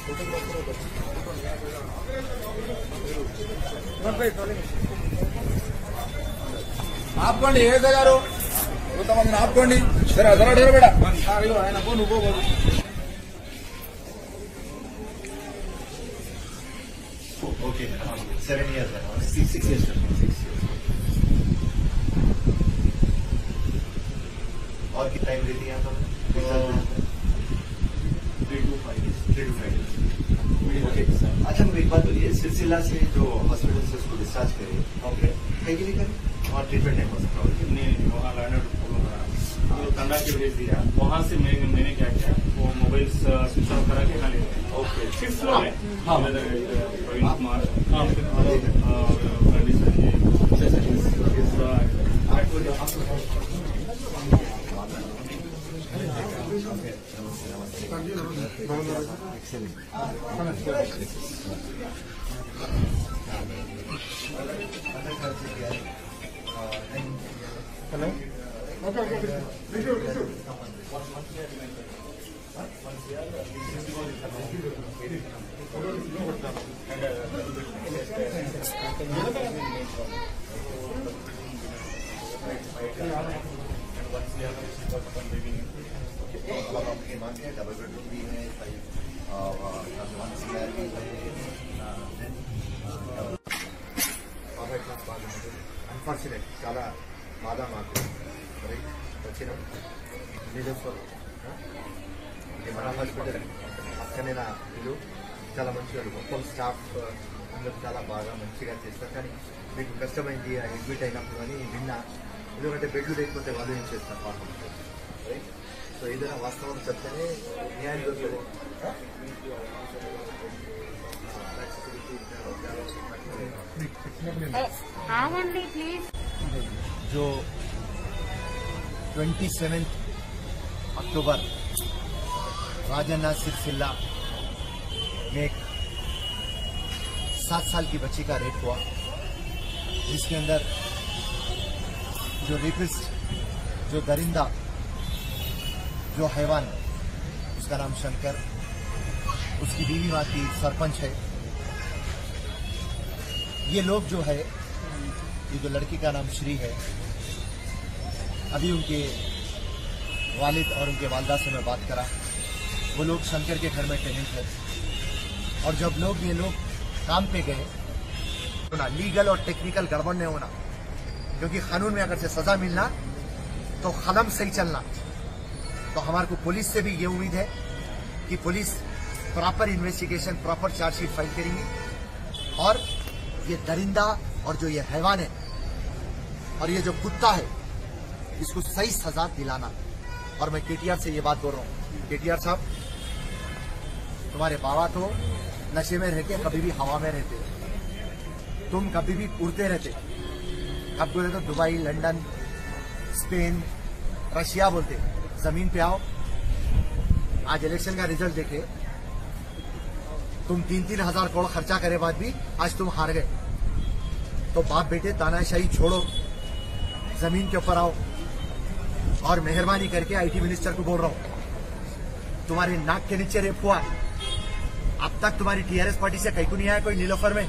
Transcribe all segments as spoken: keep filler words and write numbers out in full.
ఆపుకోండి ఏదో గారు కొంతమందిని ఆపుకోండి సరే అదరా డేరబెడ ఆయన పో నువ్వు పోదు okay seven years six six years six years और कितना टाइम देती हैं आप three two five three two five okay अच्छा मुझे एक बात बोलिए सिलसिला से जो हॉस्पिटल से उसको डिस्चार्ज करें ओके कहीं के लिए करें और ट्रीटमेंट नहीं हो सकता नहीं वहाँ लाना तो ठंडा के भेज दिया वहाँ से मैं, मैंने क्या किया वो मोबाइल स्विच ऑफ करा के यहाँ ले गए ओके सिक्स फ्लोर में हाँ Praveen Kumar hello okay okay tissue tissue double bedroom भी है అన్ఫార్చునేట్ చాలా బాధ మాకు వచ్చినాం నీలేశ్వరం ఇది మన హాస్పిటల్ పక్కనే నా ఇల్లు చాలా మంచిగా మొత్తం స్టాఫ్ అందరూ చాలా బాగా మంచిగా చేస్తారు కానీ మీకు కష్టమైంది అడ్మిట్ అయినప్పుడు అని విన్నా ఎందుకంటే బెడ్లు లేకపోతే వాళ్ళు ఏం చేస్తారు పాపం సో ఏదైనా వాస్తవం చెప్తేనే న్యాయం దొరుకుతుంది जो सत्ताईस अक्टूबर राजन्ना सिलसिला में एक सात साल की बच्ची का रेप हुआ जिसके अंदर जो रेपिस्ट जो दरिंदा जो हैवान उसका नाम शंकर उसकी बीवी माँ की सरपंच है। ये लोग जो है ये जो लड़की का नाम श्री है अभी उनके वालिद और उनके वालदा से मैं बात करा वो लोग शंकर के घर में टेनेंट है और जब लोग ये लोग काम पे गए तो ना लीगल और टेक्निकल गड़बड़ नहीं होना क्योंकि कानून में अगर से सजा मिलना तो कदम सही चलना तो हमारे को पुलिस से भी ये उम्मीद है कि police proper investigation proper chargesheet file करेंगी और ये दरिंदा और जो ये हैवान है और ये जो कुत्ता है इसको सही सजा दिलाना। और मैं केटीआर से ये बात बोल रहा हूँ केटीआर साहब तुम्हारे बाबा तो नशे में रहते कभी भी हवा में रहते तुम कभी भी उड़ते रहते कब बोले तो दुबई लंदन स्पेन रशिया बोलते जमीन पे आओ। आज इलेक्शन का रिजल्ट देखे तुम तीन तीन हजार करोड़ खर्चा करे बाद भी आज तुम हार गए तो बाप बेटे तानाशाही छोड़ो जमीन के ऊपर आओ और मेहरबानी करके आईटी मिनिस्टर को बोल रहा हूं तुम्हारे नाक के नीचे रेप हुआ अब तक तुम्हारी टीआरएस पार्टी से कहीं को नहीं आया कोई नीलोफर में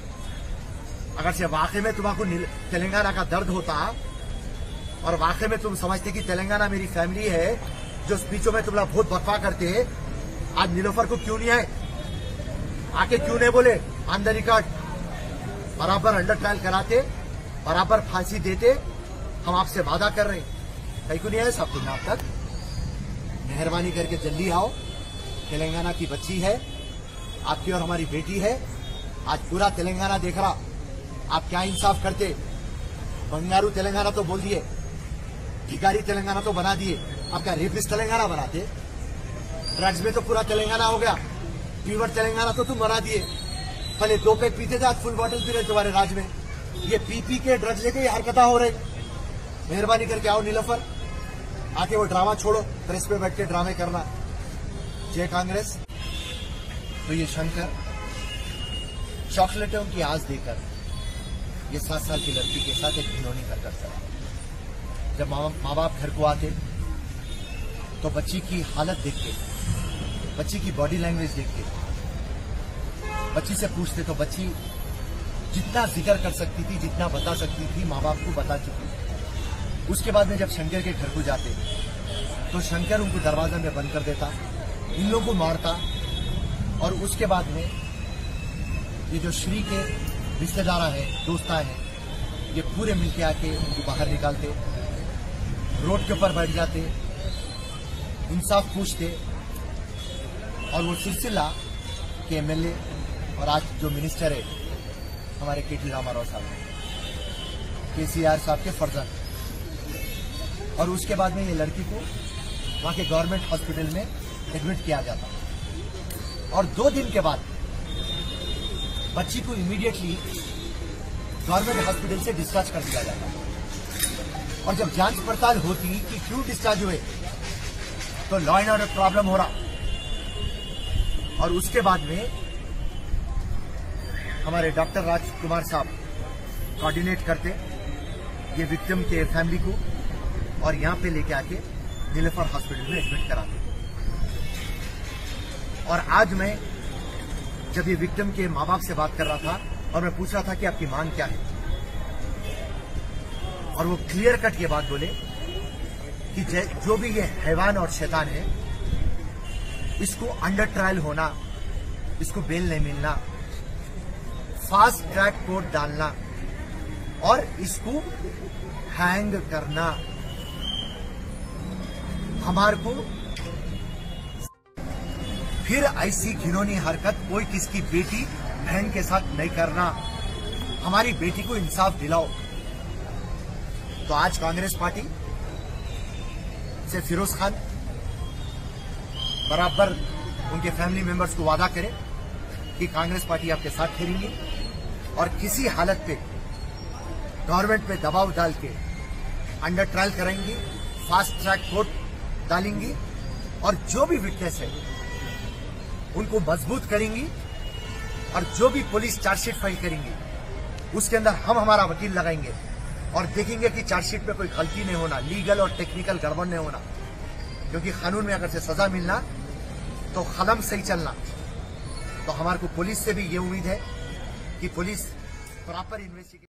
अगर से वाकई में तुम्हारा तेलंगाना का दर्द होता और वाकई में तुम समझते कि तेलंगाना मेरी फैमिली है जो स्पीचों में तुम लोग बहुत बर्फा करते आज नीलोफर को क्यों नहीं आए आके क्यों नहीं बोले अंदर रिकॉर्ड बराबर अंडर ट्रायल कराते बराबर फांसी देते हम आपसे वादा कर रहे हैं कहीं को नहीं आए सब दिन आप तक मेहरबानी करके जल्दी आओ तेलंगाना की बच्ची है आपकी और हमारी बेटी है आज पूरा तेलंगाना देख रहा आप क्या इंसाफ करते बंगारू तेलंगाना तो बोल दिए भिखारी तेलंगाना तो बना दिए आपका रेपिस्ट तेलंगाना बनाते ड्रग्स में तो पूरा तेलंगाना हो गया प्योर तेलंगाना तो तुम बना दिए पहले दो पैक पीते थे आज फुल बॉटल पी रहे तुम्हारे राज में ये पी पी के ड्रग्स लेके ये हरकत हो रही मेहरबानी करके आओ नीलोफर आके वो ड्रामा छोड़ो प्रेस पे बैठ के ड्रामे करना जय कांग्रेस। तो ये शंकर चॉकलेटों की आस देकर ये सात साल की लड़की के साथ एक घिनौनी हरकत करा। जब माँ बाप घर को आते तो बच्ची की हालत देख के बच्ची की बॉडी लैंग्वेज देख के बच्ची से पूछते तो बच्ची जितना जिक्र कर सकती थी, जितना बता सकती थी, माँ बाप को बता चुकी। उसके बाद में जब शंकर के घर को जाते तो शंकर उनको दरवाजा में बंद कर देता, इन लोगों को मारता, और उसके बाद में ये जो श्री के रिश्तेदार है, दोस्त है, ये पूरे मिलके आके उनको बाहर निकालते, रोड के ऊपर बैठ जाते, इंसाफ पूछते, और वो सिलसिला के एमएलए और आज जो मिनिस्टर है हमारे के टी रामाराव साहब, केसीआर साहब के फर्जंद, और उसके बाद में ये लड़की को वहां के गवर्नमेंट हॉस्पिटल में एडमिट किया जाता, और दो दिन के बाद बच्ची को इमीडिएटली गवर्नमेंट हॉस्पिटल से डिस्चार्ज कर दिया जाता। और जब जांच पड़ताल होती कि क्यों डिस्चार्ज हुए तो लॉ एंड ऑर्डर प्रॉब्लम हो रहा, और उसके बाद में हमारे डॉक्टर राजकुमार साहब कोऑर्डिनेट करते ये विक्टिम के फैमिली को और यहां पे लेके आके नीलोफर हॉस्पिटल में एडमिट कराते। और आज मैं जब ये विक्टिम के माँ बाप से बात कर रहा था और मैं पूछ रहा था कि आपकी मांग क्या है, और वो क्लियर कट ये बात बोले कि जो भी ये हैवान और शैतान है, इसको अंडर ट्रायल होना, इसको बेल नहीं मिलना, फास्ट ट्रैक कोर्ट डालना और इसको हैंग करना, हमारे को फिर ऐसी घिनौनी हरकत कोई किसकी बेटी बहन के साथ नहीं करना, हमारी बेटी को इंसाफ दिलाओ। तो आज कांग्रेस पार्टी से फिरोज खान बराबर उनके फैमिली मेंबर्स को वादा करे कि कांग्रेस पार्टी आपके साथ ठहरेंगी और किसी हालत पे गवर्नमेंट पे दबाव डाल के अंडर ट्रायल कराएंगी, फास्ट ट्रैक कोर्ट डालेंगी, और जो भी विटनेस है उनको मजबूत करेंगी, और जो भी पुलिस चार्जशीट फाइल करेंगी उसके अंदर हम हमारा वकील लगाएंगे और देखेंगे कि चार्जशीट में कोई गलती नहीं होना, लीगल और टेक्निकल गड़बड़ नहीं होना, क्योंकि कानून में अगर से सजा मिलना तो कदम सही चलना। तो हमारे को पुलिस से भी ये उम्मीद है कि पुलिस प्रॉपर इन्वेस्टिगेशन